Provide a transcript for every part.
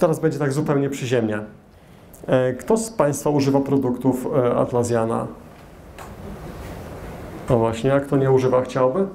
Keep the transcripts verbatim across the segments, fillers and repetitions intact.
teraz będzie tak zupełnie przyziemnie. Kto z Państwa używa produktów Atlassiana? No właśnie, jak to nie używa, chciałby?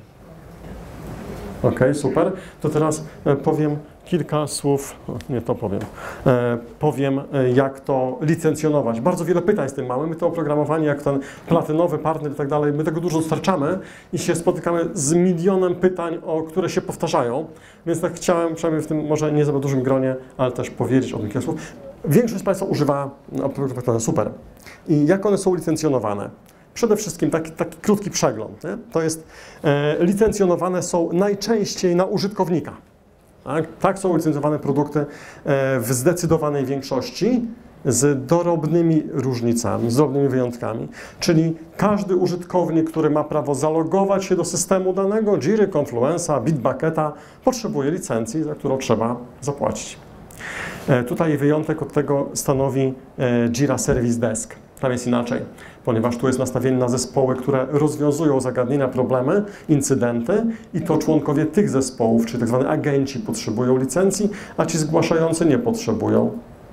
Ok, super. To teraz powiem kilka słów, nie to powiem, powiem jak to licencjonować. Bardzo wiele pytań z tym mamy, my to oprogramowanie, jak ten platynowy partner i tak dalej, my tego dużo dostarczamy i się spotykamy z milionem pytań, o które się powtarzają, więc tak chciałem, przynajmniej w tym może nie za dużym gronie, ale też powiedzieć o tym kilka słów. Większość z Państwa używa oprogramowania, super. I jak one są licencjonowane? Przede wszystkim taki, taki krótki przegląd. Nie? To jest, e, licencjonowane są najczęściej na użytkownika. Tak, tak są licencjonowane produkty e, w zdecydowanej większości z drobnymi różnicami, z drobnymi wyjątkami. Czyli każdy użytkownik, który ma prawo zalogować się do systemu danego, Jiry, Confluence'a, Bitbucketa, potrzebuje licencji, za którą trzeba zapłacić. E, tutaj wyjątek od tego stanowi e, Jira Service Desk. Tam jest inaczej, ponieważ tu jest nastawienie na zespoły, które rozwiązują zagadnienia, problemy, incydenty i to członkowie tych zespołów, czyli tak zwane agenci, potrzebują licencji, a ci zgłaszający nie potrzebują.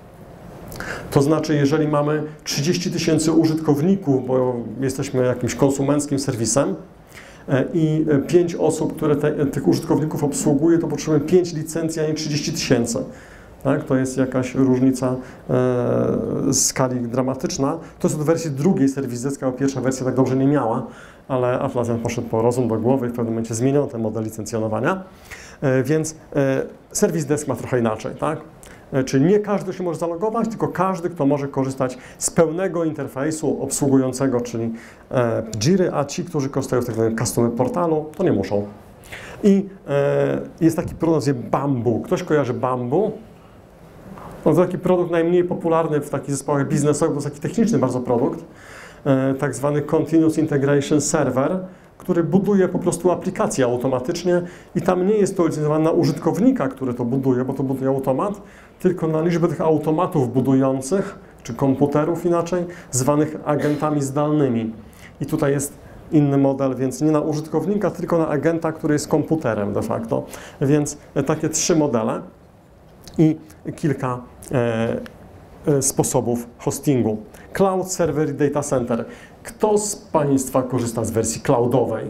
To znaczy, jeżeli mamy trzydzieści tysięcy użytkowników, bo jesteśmy jakimś konsumenckim serwisem i pięć osób, które te, tych użytkowników obsługuje, to potrzebujemy pięć licencji, a nie trzydzieści tysięcy. Tak, to jest jakaś różnica e, skali dramatyczna. To jest od wersji drugiej Service Deska, bo pierwsza wersja tak dobrze nie miała, ale Atlassian poszedł po rozum do głowy i w pewnym momencie zmieniono ten model licencjonowania. E, więc e, Service Desk ma trochę inaczej, tak? E, czyli nie każdy się może zalogować, tylko każdy, kto może korzystać z pełnego interfejsu obsługującego, czyli e, Jiry, a ci, którzy korzystają z tego customer portalu, to nie muszą. I e, jest taki produkt, nazywa Bamboo. Ktoś kojarzy Bamboo? No, to taki produkt najmniej popularny w takich zespołach biznesowych, to jest taki techniczny bardzo produkt, e, tak zwany Continuous Integration Server, który buduje po prostu aplikację automatycznie i tam nie jest to licencjonowane na użytkownika, który to buduje, bo to buduje automat, tylko na liczbę tych automatów budujących, czy komputerów inaczej, zwanych agentami zdalnymi. I tutaj jest inny model, więc nie na użytkownika, tylko na agenta, który jest komputerem de facto. Więc takie trzy modele i kilka e, e, sposobów hostingu. Cloud, server i data center. Kto z Państwa korzysta z wersji cloudowej?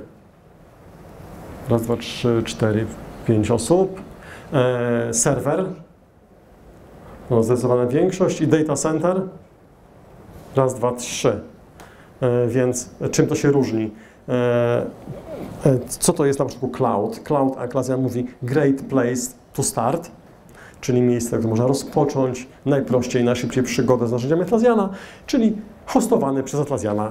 Raz, dwa, trzy, cztery, pięć osób. E, serwer. No, zdecydowana większość. I data center. Raz, dwa, trzy. E, więc czym to się różni? E, e, co to jest na przykład cloud? Cloud, Atlassian mówi great place to start, czyli miejsce, gdzie można rozpocząć najprościej, najszybciej przygodę z narzędziami Atlassiana, czyli hostowany przez Atlassiana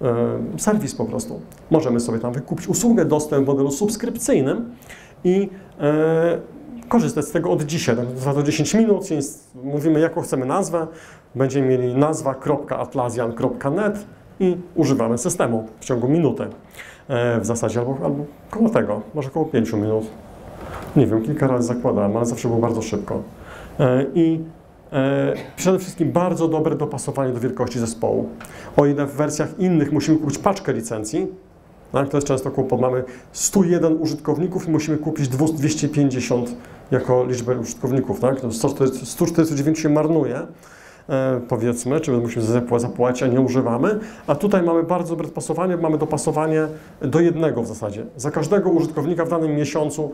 e, serwis po prostu. Możemy sobie tam wykupić usługę, dostęp w modelu subskrypcyjnym i e, korzystać z tego od dzisiaj. Trwa to dziesięć minut, więc mówimy, jaką chcemy nazwę. Będziemy mieli nazwa kropka atlassian kropka net i używamy systemu w ciągu minuty. E, w zasadzie albo, albo koło tego, może koło pięciu minut. Nie wiem, kilka razy zakładałem, ale zawsze było bardzo szybko. E, I e, przede wszystkim bardzo dobre dopasowanie do wielkości zespołu. O ile w wersjach innych musimy kupić paczkę licencji, tak, to jest często kłopot. Mamy stu jeden użytkowników i musimy kupić dwieście pięćdziesiąt jako liczbę użytkowników. Tak? sto czterdzieści dziewięć się marnuje, e, powiedzmy, czy musimy zapłacić, a nie używamy. A tutaj mamy bardzo dobre dopasowanie, mamy dopasowanie do jednego w zasadzie. Za każdego użytkownika w danym miesiącu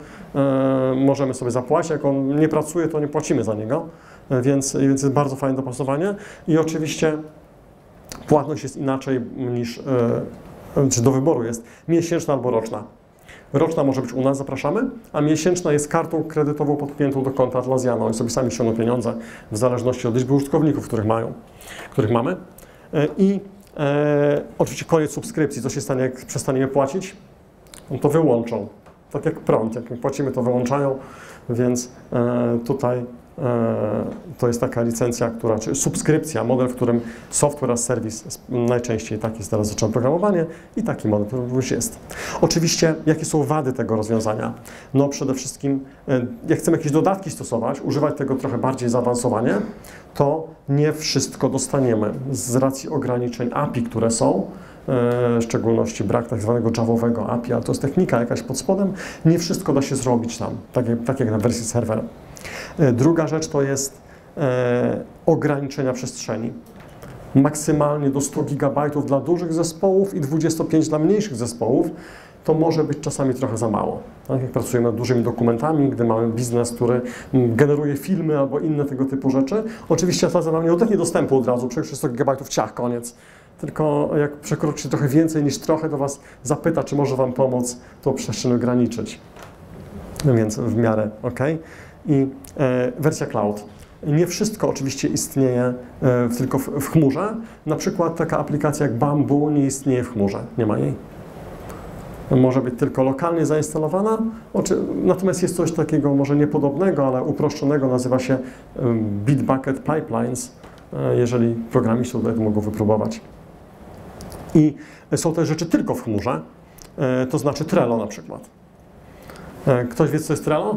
e, możemy sobie zapłacić. Jak on nie pracuje, to nie płacimy za niego, e, więc, więc jest bardzo fajne dopasowanie. I oczywiście płatność jest inaczej niż e, czy do wyboru jest miesięczna albo roczna. Roczna może być u nas, zapraszamy, a miesięczna jest kartą kredytową podpiętą do konta Atlassiana. Oni sobie sami ściągną pieniądze w zależności od liczby użytkowników, których mają, których mamy. I e, oczywiście koniec subskrypcji. Co się stanie, jak przestaniemy płacić? No to wyłączą. Tak jak prąd. Jak płacimy, to wyłączają, więc e, tutaj e, to jest taka licencja, która, czy subskrypcja, model, w którym software as service, najczęściej taki jest teraz zacząłem programowanie i taki model, który już jest. Oczywiście, jakie są wady tego rozwiązania? No przede wszystkim, e, jak chcemy jakieś dodatki stosować, używać tego trochę bardziej zaawansowanie, to nie wszystko dostaniemy z racji ograniczeń A P I, które są, w szczególności brak tak zwanego javowego A P I, ale to jest technika jakaś pod spodem, nie wszystko da się zrobić tam, tak jak, tak jak na wersji serwer. Druga rzecz to jest e, ograniczenia przestrzeni. Maksymalnie do stu gigabajtów dla dużych zespołów i dwudziestu pięciu dla mniejszych zespołów, to może być czasami trochę za mało. Tak? Jak pracujemy nad dużymi dokumentami, gdy mamy biznes, który generuje filmy albo inne tego typu rzeczy, oczywiście ta nam nie udostępni dostępu od razu, przekroczy sto gigabajtów, ciach, koniec. Tylko jak przekroczy trochę więcej niż trochę, to Was zapyta, czy może Wam pomóc tą przestrzeń ograniczyć. Więc w miarę ok. I e, wersja cloud. Nie wszystko oczywiście istnieje e, tylko w, w chmurze. Na przykład taka aplikacja jak Bamboo nie istnieje w chmurze. Nie ma jej. Może być tylko lokalnie zainstalowana. Natomiast jest coś takiego może niepodobnego, ale uproszczonego. Nazywa się Bitbucket Pipelines. E, jeżeli programiści tutaj to mogą wypróbować. I są też rzeczy tylko w chmurze. E, to znaczy Trello na przykład. E, ktoś wie, co jest Trello?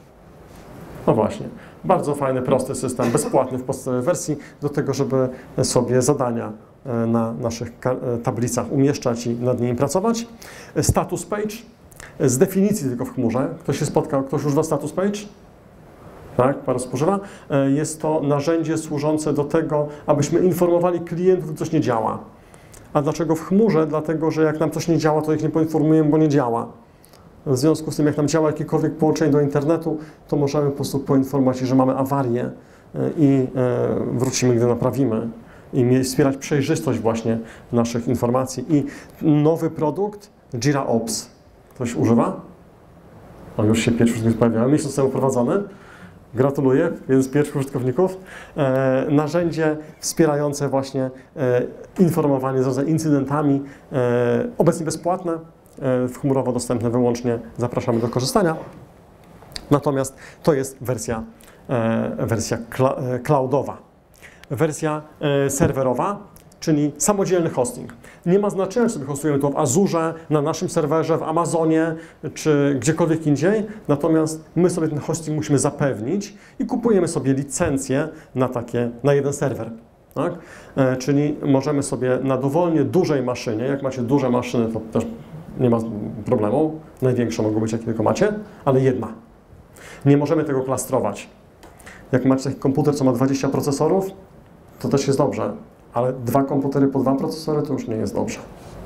No właśnie. Bardzo fajny, prosty system, bezpłatny w podstawowej wersji do tego, żeby sobie zadania na naszych tablicach umieszczać i nad nimi pracować. Status page, z definicji tylko w chmurze. Ktoś się spotkał, ktoś używa status page? Tak, parę spożywa. Jest to narzędzie służące do tego, abyśmy informowali klientów, że coś nie działa. A dlaczego w chmurze? Dlatego, że jak nam coś nie działa, to ich nie poinformujemy, bo nie działa. W związku z tym, jak nam działa jakiekolwiek połączenie do internetu, to możemy po prostu poinformować, że mamy awarię i wrócimy, gdy naprawimy. I wspierać przejrzystość właśnie naszych informacji. I nowy produkt, Jira Ops. Ktoś używa? O, już się pierwszy użytkownik pojawiają. Miesiąc temu prowadzony. Gratuluję, jeden z pierwszych użytkowników. E, narzędzie wspierające właśnie e, informowanie z incydentami. E, obecnie bezpłatne. Chmurowo dostępne wyłącznie, zapraszamy do korzystania. Natomiast to jest wersja, e, wersja kla, e, cloudowa. Wersja e, serwerowa, czyli samodzielny hosting. Nie ma znaczenia, czy sobie hostujemy to w Azurze, na naszym serwerze, w Amazonie, czy gdziekolwiek indziej. Natomiast my sobie ten hosting musimy zapewnić i kupujemy sobie licencję na, takie, na jeden serwer. Tak? E, czyli możemy sobie na dowolnie dużej maszynie, jak macie duże maszyny, to też nie ma problemu, największe mogą być, jakie tylko macie, ale jedna. Nie możemy tego klastrować. Jak macie taki komputer, co ma dwadzieścia procesorów, to też jest dobrze, ale dwa komputery po dwa procesory to już nie jest dobrze.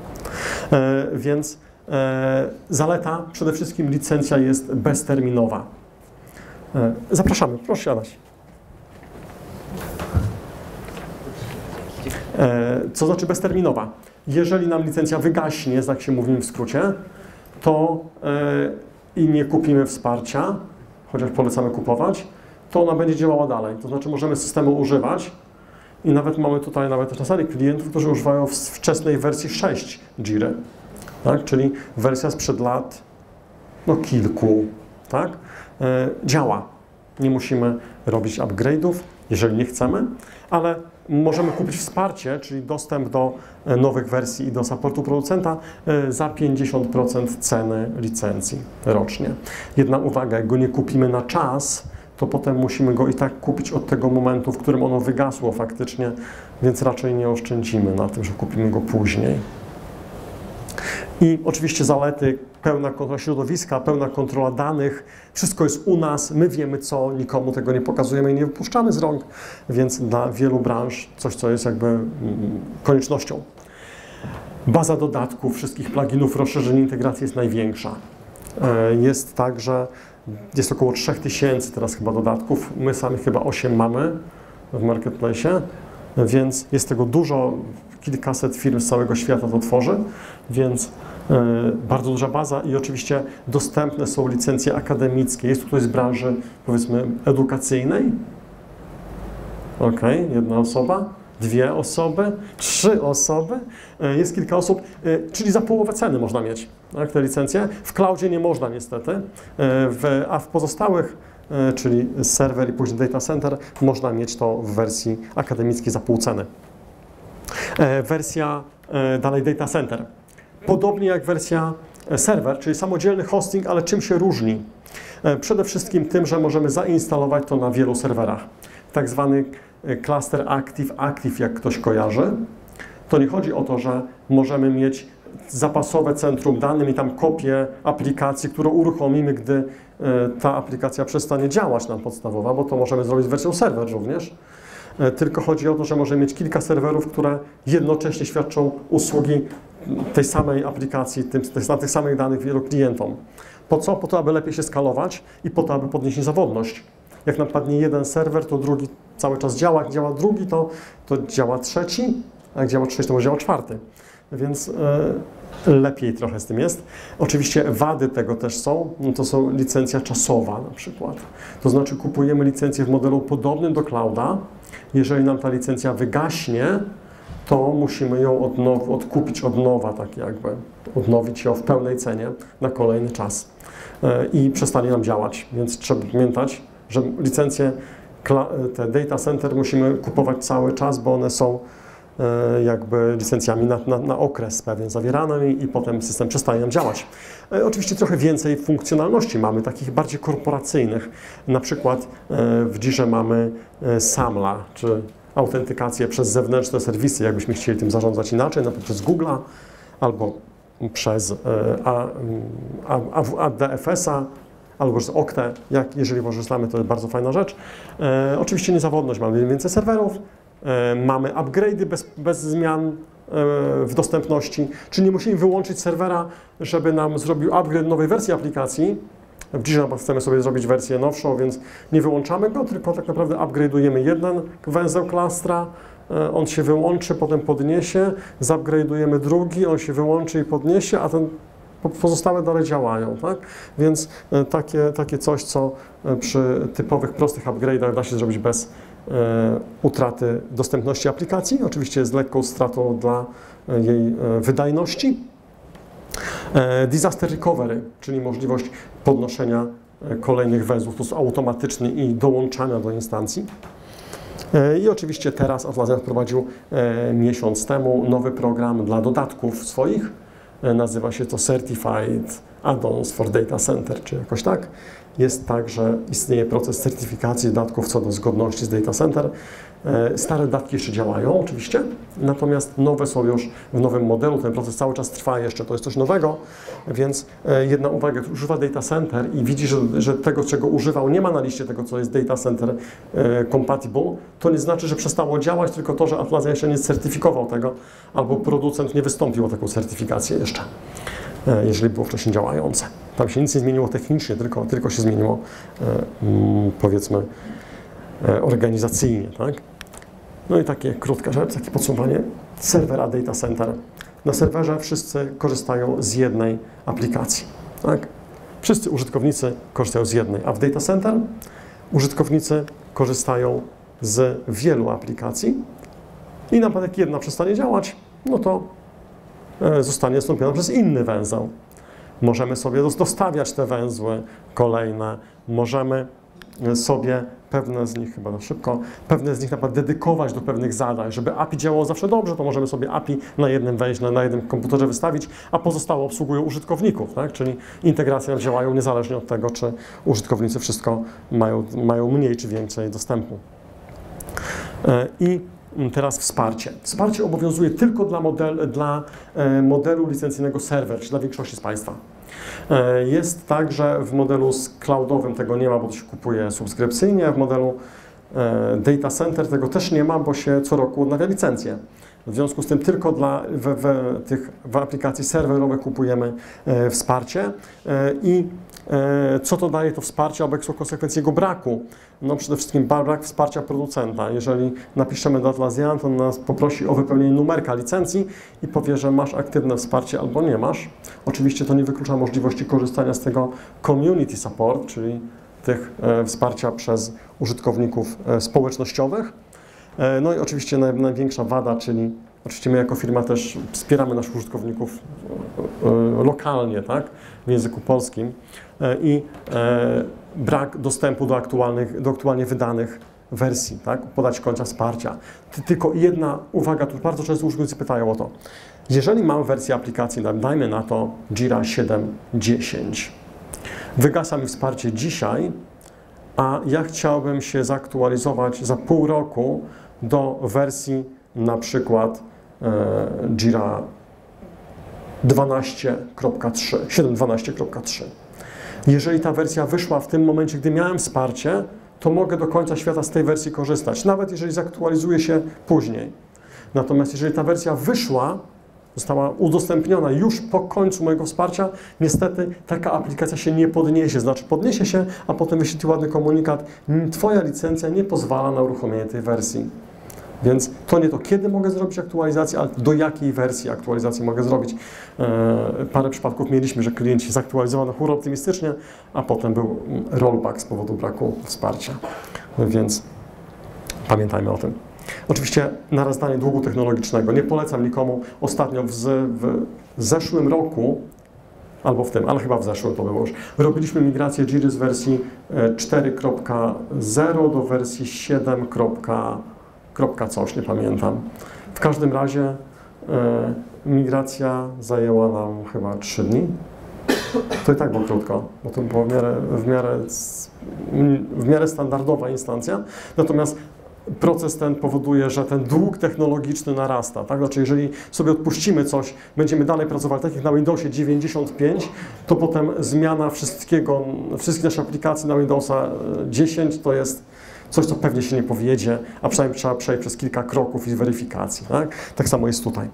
E, więc e, zaleta, przede wszystkim licencja jest bezterminowa. E, zapraszamy, proszę siadać. E, co znaczy bezterminowa? Jeżeli nam licencja wygaśnie, jak się mówimy w skrócie, to yy, i nie kupimy wsparcia, chociaż polecamy kupować, to ona będzie działała dalej. To znaczy możemy systemu używać i nawet mamy tutaj nawet też na sali klientów, którzy używają w wczesnej wersji sześć Jiry, tak? Czyli wersja sprzed lat no, kilku, tak? Yy, działa. Nie musimy robić upgrade'ów, jeżeli nie chcemy, ale możemy kupić wsparcie, czyli dostęp do nowych wersji i do supportu producenta za pięćdziesiąt procent ceny licencji rocznie. Jedna uwaga, jak go nie kupimy na czas, to potem musimy go i tak kupić od tego momentu, w którym ono wygasło faktycznie, więc raczej nie oszczędzimy na tym, że kupimy go później. I oczywiście zalety, pełna kontrola środowiska, pełna kontrola danych, wszystko jest u nas, my wiemy co, nikomu tego nie pokazujemy i nie wypuszczamy z rąk, więc dla wielu branż coś, co jest jakby mm, koniecznością. Baza dodatków, wszystkich pluginów, rozszerzeń integracji jest największa. Jest tak, że jest około trzech tysięcy teraz chyba dodatków, my sami chyba osiem mamy w marketplace, więc jest tego dużo, kilkaset firm z całego świata to tworzy, więc e, bardzo duża baza i oczywiście dostępne są licencje akademickie. Jest tu ktoś z branży, powiedzmy, edukacyjnej. Ok, jedna osoba, dwie osoby, trzy osoby, e, jest kilka osób, e, czyli za połowę ceny można mieć tak, te licencje. W cloudzie nie można niestety, e, w, a w pozostałych, e, czyli serwer i później data center, można mieć to w wersji akademickiej za pół ceny. E, wersja e, dalej data center. Podobnie jak wersja serwer, czyli samodzielny hosting, ale czym się różni? E, przede wszystkim tym, że możemy zainstalować to na wielu serwerach. Tak zwany cluster active, active jak ktoś kojarzy. To nie chodzi o to, że możemy mieć zapasowe centrum danych i tam kopię aplikacji, którą uruchomimy, gdy ta aplikacja przestanie działać nam podstawowa, bo to możemy zrobić z wersją serwer również. Tylko chodzi o to, że możemy mieć kilka serwerów, które jednocześnie świadczą usługi tej samej aplikacji, tym, na tych samych danych wielu klientom. Po co? Po to, aby lepiej się skalować i po to, aby podnieść niezawodność. Jak nam padnie jeden serwer, to drugi cały czas działa. Jak działa drugi, to, to działa trzeci, a jak działa trzeci, to może działa czwarty. Więc e, lepiej trochę z tym jest. Oczywiście wady tego też są. To są licencja czasowa na przykład. To znaczy kupujemy licencję w modelu podobnym do clouda. Jeżeli nam ta licencja wygaśnie, to musimy ją od now, odkupić od nowa, tak jakby odnowić ją w pełnej cenie na kolejny czas e, i przestanie nam działać. Więc trzeba pamiętać, że licencje, te data center musimy kupować cały czas, bo one są e, jakby licencjami na, na, na okres pewien zawierane i, i potem system przestaje nam działać. E, oczywiście trochę więcej funkcjonalności mamy, takich bardziej korporacyjnych. Na przykład e, w Jirze mamy e, SAML-a, czy autentykację przez zewnętrzne serwisy, jakbyśmy chcieli tym zarządzać inaczej, na przykład przez Google'a albo przez A D F S-a, albo przez Okte, jak jeżeli korzystamy, to jest bardzo fajna rzecz. E, oczywiście niezawodność, mamy więcej serwerów, e, mamy upgrade'y bez, bez zmian e, w dostępności, czyli nie musimy wyłączyć serwera, żeby nam zrobił upgrade nowej wersji aplikacji. W Jirze chcemy sobie zrobić wersję nowszą, więc nie wyłączamy go, tylko tak naprawdę upgrade'ujemy jeden węzeł klastra, on się wyłączy, potem podniesie, zupgrade'ujemy drugi, on się wyłączy i podniesie, a ten pozostałe dalej działają, tak? Więc takie, takie coś, co przy typowych, prostych upgrade'ach da się zrobić bez e, utraty dostępności aplikacji, oczywiście z lekką stratą dla jej wydajności. Disaster recovery, czyli możliwość podnoszenia kolejnych węzłów w sposób automatyczny i dołączania do instancji. I oczywiście teraz Atlassian wprowadził miesiąc temu nowy program dla dodatków swoich. Nazywa się to Certified Add-ons for Data Center, czy jakoś tak. Jest tak, że istnieje proces certyfikacji dodatków co do zgodności z Data Center. Stare dodatki jeszcze działają oczywiście, natomiast nowe są już w nowym modelu. Ten proces cały czas trwa jeszcze, to jest coś nowego, więc jedna uwaga, jak używa Data Center i widzi, że, że tego, czego używał, nie ma na liście tego, co jest Data Center compatible, to nie znaczy, że przestało działać, tylko to, że Atlassian jeszcze nie certyfikował tego, albo producent nie wystąpił o taką certyfikację jeszcze, jeżeli było wcześniej działające. Tam się nic nie zmieniło technicznie, tylko, tylko się zmieniło, powiedzmy, organizacyjnie, tak? No i takie krótka rzecz, takie podsumowanie serwera Data Center. Na serwerze wszyscy korzystają z jednej aplikacji, tak? Wszyscy użytkownicy korzystają z jednej, a w Data Center użytkownicy korzystają z wielu aplikacji i na wypadek jedna przestanie działać, no to zostanie zastąpiona przez inny węzeł. Możemy sobie dostawiać te węzły kolejne, możemy sobie pewne z nich, chyba na szybko, pewne z nich na przykład dedykować do pewnych zadań, żeby A P I działało zawsze dobrze, to możemy sobie A P I na jednym wejść, na jednym komputerze wystawić, a pozostałe obsługują użytkowników, tak? Czyli integracje działają niezależnie od tego, czy użytkownicy wszystko mają, mają mniej czy więcej dostępu. I teraz wsparcie. Wsparcie obowiązuje tylko dla, model, dla modelu licencyjnego serwer, czy dla większości z Państwa. Jest tak, że w modelu cloudowym tego nie ma, bo to się kupuje subskrypcyjnie, a w modelu Data Center tego też nie ma, bo się co roku odnawia licencję. W związku z tym tylko dla w, w, tych w aplikacji serwerowych kupujemy e, wsparcie e, i e, co to daje to wsparcie, albo jakie są konsekwencje jego braku? No przede wszystkim brak wsparcia producenta. Jeżeli napiszemy do Atlassian, to on nas poprosi o wypełnienie numerka licencji i powie, że masz aktywne wsparcie albo nie masz. Oczywiście to nie wyklucza możliwości korzystania z tego community support, czyli tych e, wsparcia przez użytkowników e, społecznościowych. No i oczywiście największa wada, czyli oczywiście my jako firma też wspieramy naszych użytkowników lokalnie, tak, w języku polskim i brak dostępu do, aktualnych, do aktualnie wydanych wersji, tak, podać końca wsparcia. Tylko jedna uwaga, tu bardzo często użytkownicy pytają o to. Jeżeli mamy wersję aplikacji, dajmy na to Jira siedem dziesięć, wygasa mi wsparcie dzisiaj, a ja chciałbym się zaktualizować za pół roku do wersji na przykład e, Jira dwanaście kropka trzy, siedem dwanaście kropka trzy. Jeżeli ta wersja wyszła w tym momencie, gdy miałem wsparcie, to mogę do końca świata z tej wersji korzystać, nawet jeżeli zaktualizuje się później. Natomiast jeżeli ta wersja wyszła, została udostępniona już po końcu mojego wsparcia, niestety taka aplikacja się nie podniesie. Znaczy podniesie się, a potem wyświetli ładny komunikat: Twoja licencja nie pozwala na uruchomienie tej wersji. Więc to nie to, kiedy mogę zrobić aktualizację, ale do jakiej wersji aktualizacji mogę zrobić. E, parę przypadków mieliśmy, że klienci zaktualizowano hura optymistycznie, a potem był rollback z powodu braku wsparcia. Więc pamiętajmy o tym. Oczywiście narastanie długu technologicznego. Nie polecam nikomu. Ostatnio w, z, w zeszłym roku, albo w tym, ale chyba w zeszłym to było już, robiliśmy migrację Jiry z wersji cztery kropka zero do wersji siedem kropka coś, nie pamiętam. W każdym razie e, migracja zajęła nam chyba trzy dni. To i tak było krótko, bo to była w miarę, w miarę, w miarę standardowa instancja. Natomiast proces ten powoduje, że ten dług technologiczny narasta. Tak? Znaczy, jeżeli sobie odpuścimy coś, będziemy dalej pracowali, tak jak na Windowsie dziewięćdziesiąt pięć, to potem zmiana wszystkiego, wszystkich naszych aplikacji na Windowsa dziesięć to jest coś, co pewnie się nie powiedzie, a przynajmniej trzeba przejść przez kilka kroków i weryfikacji. Tak, tak samo jest tutaj.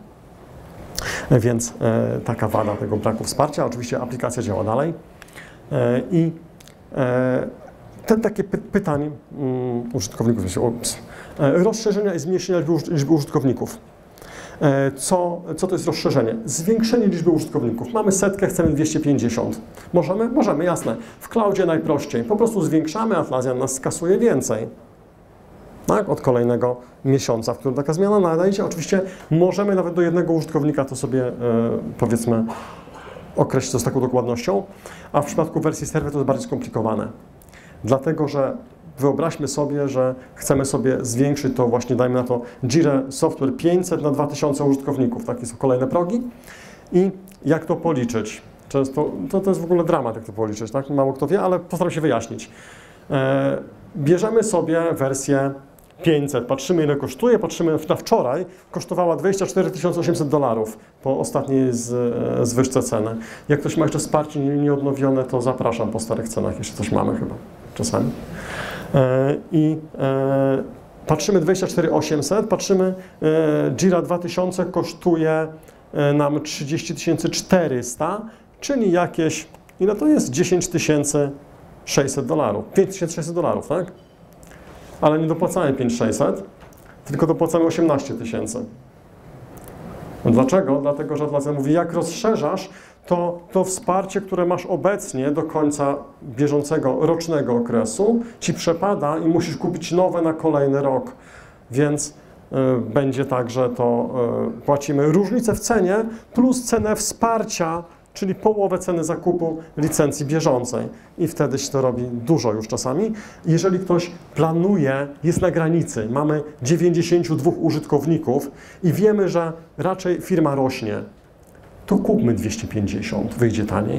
Więc e, taka wada tego braku wsparcia. Oczywiście aplikacja działa dalej. E, I e, te takie py pytań um, użytkowników, ups, e, rozszerzenia i zmniejszenia liczby, liczby użytkowników. E, co, co to jest rozszerzenie? Zwiększenie liczby użytkowników. Mamy setkę, chcemy dwieście pięćdziesiąt. Możemy? Możemy, jasne. W cloudzie najprościej. Po prostu zwiększamy, Atlassian nas skasuje więcej. Tak? Od kolejnego miesiąca, w którym taka zmiana nadejdzie. Oczywiście możemy nawet do jednego użytkownika to sobie, e, powiedzmy, określić to z taką dokładnością, a w przypadku wersji serwer to jest bardziej skomplikowane. Dlatego, że wyobraźmy sobie, że chcemy sobie zwiększyć to właśnie, dajmy na to Jira Software pięćset na dwa tysiące użytkowników. Takie są kolejne progi. I jak to policzyć? Często, to, to jest w ogóle dramat, jak to policzyć, tak? Mało kto wie, ale postaram się wyjaśnić. E, bierzemy sobie wersję pięćset, patrzymy ile kosztuje, patrzymy na wczoraj, kosztowała dwadzieścia cztery tysiące osiemset dolarów po ostatniej z, zwyżce ceny. Jak ktoś ma jeszcze wsparcie nieodnowione, to zapraszam po starych cenach, jeszcze coś mamy chyba czasami. E, I e, patrzymy dwadzieścia cztery tysiące osiemset, patrzymy e, Jira dwa tysiące kosztuje e, nam trzydzieści tysięcy czterysta, czyli jakieś, ile to jest? dziesięć tysięcy sześćset dolarów, pięć tysięcy sześćset dolarów, tak? Ale nie dopłacamy pięć tysięcy sześćset, tylko dopłacamy osiemnaście tysięcy. Dlaczego? Dlatego, że Atlassian mówi, jak rozszerzasz, to to wsparcie, które masz obecnie do końca bieżącego, rocznego okresu, ci przepada i musisz kupić nowe na kolejny rok. Więc y, będzie tak, że to y, płacimy różnicę w cenie plus cenę wsparcia, czyli połowę ceny zakupu licencji bieżącej. I wtedy się to robi dużo już czasami. Jeżeli ktoś planuje, jest na granicy, mamy dziewięćdziesięciu dwóch użytkowników i wiemy, że raczej firma rośnie, to kupmy dwieście pięćdziesiąt, wyjdzie taniej.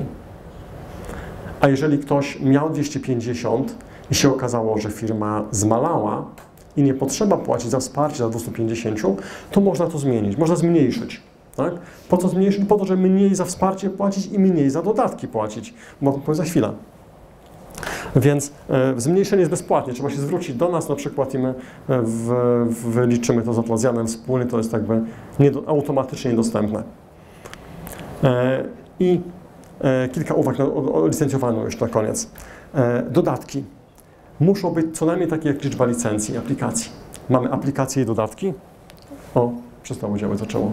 A jeżeli ktoś miał dwieście pięćdziesiąt i się okazało, że firma zmalała i nie potrzeba płacić za wsparcie za dwieście pięćdziesiąt, to można to zmienić, można zmniejszyć. Tak? Po co zmniejszyć? Po to, żeby mniej za wsparcie płacić i mniej za dodatki płacić, bo to powiem za chwilę. Więc e, zmniejszenie jest bezpłatnie, trzeba się zwrócić do nas na przykład i my w, w, wyliczymy to z Atlassianem wspólnie, to jest jakby niedo, automatycznie niedostępne. E, I e, kilka uwag na, o, o licencjowaniu już na koniec. E, dodatki muszą być co najmniej takie jak liczba licencji aplikacji. Mamy aplikacje i dodatki. O, przestało działać, zaczęło.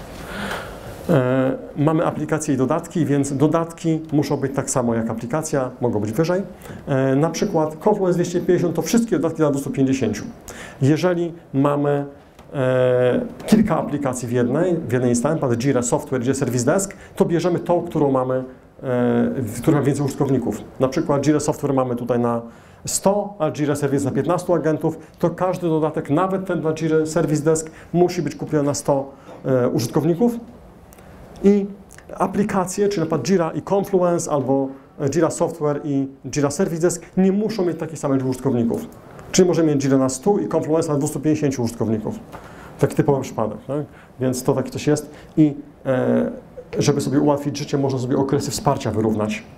E, mamy aplikacje i dodatki, więc dodatki muszą być tak samo jak aplikacja, mogą być wyżej. E, na przykład Confluence dwieście pięćdziesiąt to wszystkie dodatki dla dwieście pięćdziesiąt. Jeżeli mamy e, kilka aplikacji w jednej, w jednej instancji, mamy Jira Software, Jira Service Desk, to bierzemy tą, którą mamy, e, która ma więcej użytkowników. Na przykład Jira Software mamy tutaj na sto, a Jira Service na piętnastu agentów, to każdy dodatek, nawet ten dla Jira Service Desk, musi być kupiony na sto e, użytkowników. I aplikacje, czyli na przykład Jira i Confluence, albo Jira Software i Jira Service Desk nie muszą mieć takiej samej liczby użytkowników. Czyli możemy mieć Jira na stu i Confluence na dwieście pięćdziesiąt użytkowników. Taki typowy przypadek, tak? Więc to taki coś jest. I e, żeby sobie ułatwić życie, można sobie okresy wsparcia wyrównać.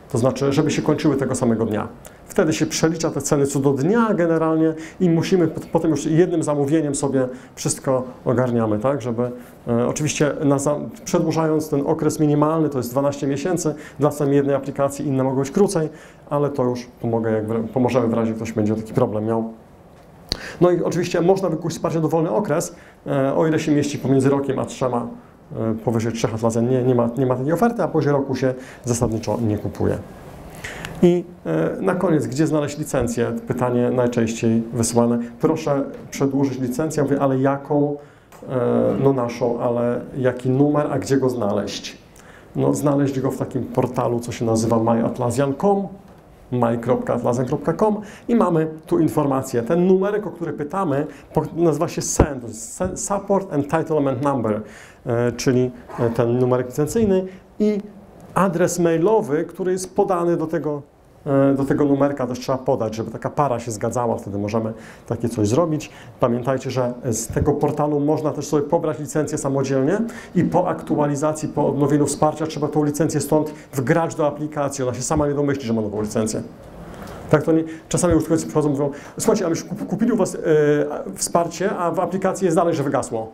To znaczy, żeby się kończyły tego samego dnia. Wtedy się przelicza te ceny co do dnia generalnie i musimy potem już jednym zamówieniem sobie wszystko ogarniamy, tak, żeby e, oczywiście na, za, przedłużając ten okres minimalny, to jest dwanaście miesięcy, dla samej jednej aplikacji, inne mogą być krócej, ale to już pomogę, jak w, pomożemy w razie ktoś będzie taki problem miał. No i oczywiście można wykupić wsparcie dowolny okres, e, o ile się mieści pomiędzy rokiem a trzema, e, powyżej trzech atlazen nie, nie, ma, nie ma takiej oferty, a powyżej roku się zasadniczo nie kupuje. I e, na koniec, gdzie znaleźć licencję? Pytanie najczęściej wysyłane. Proszę przedłużyć licencję, mówię, ale jaką? E, no naszą, ale jaki numer, a gdzie go znaleźć? No znaleźć go w takim portalu, co się nazywa my atlassian kropka com, my kropka atlassian kropka com i mamy tu informację. Ten numerek, o który pytamy, nazywa się S E N, to jest Support Entitlement Number, e, czyli ten numerek licencyjny i adres mailowy, który jest podany do tego, do tego numerka, też trzeba podać, żeby taka para się zgadzała, wtedy możemy takie coś zrobić. Pamiętajcie, że z tego portalu można też sobie pobrać licencję samodzielnie i po aktualizacji, po odnowieniu wsparcia trzeba tą licencję stąd wgrać do aplikacji, ona się sama nie domyśli, że ma nową licencję. Tak, to nie, czasami użytkownicy przychodzą i mówią, słuchajcie, a myśmy kupili u Was e, wsparcie, a w aplikacji jest dalej, że wygasło.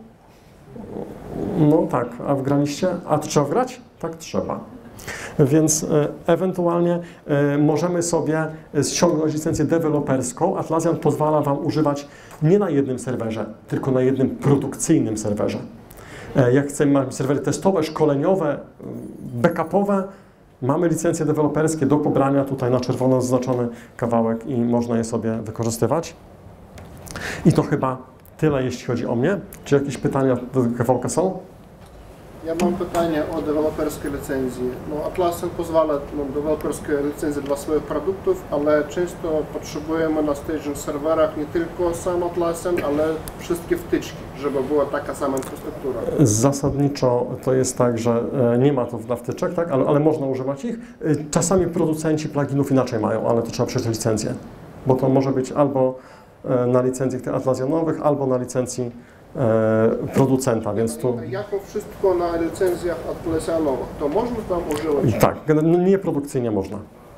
No tak, a wgraliście? A to trzeba wgrać? Tak, trzeba. Więc e, ewentualnie e, możemy sobie ściągnąć licencję deweloperską. Atlassian pozwala Wam używać nie na jednym serwerze, tylko na jednym produkcyjnym serwerze. E, jak chcemy mieć serwery testowe, szkoleniowe, backupowe, mamy licencje deweloperskie do pobrania, tutaj na czerwono zaznaczony kawałek i można je sobie wykorzystywać. I to chyba tyle, jeśli chodzi o mnie. Czy jakieś pytania do tego kawałka są? Ja mam pytanie o deweloperskie licencje. No, Atlassian pozwala no, deweloperskie licencje dla swoich produktów, ale często potrzebujemy na staging serwerach nie tylko sam Atlassian, ale wszystkie wtyczki, żeby była taka sama infrastruktura. Zasadniczo to jest tak, że nie ma to na wtyczek, tak? ale, ale można używać ich. Czasami producenci pluginów inaczej mają, ale to trzeba przejść licencję, bo to może być albo na licencjach tych atlassianowych, albo na licencji e, producenta, więc tu... Jako wszystko na licencjach atlassianowych, to można tam używać? Tak, nie produkcyjnie można.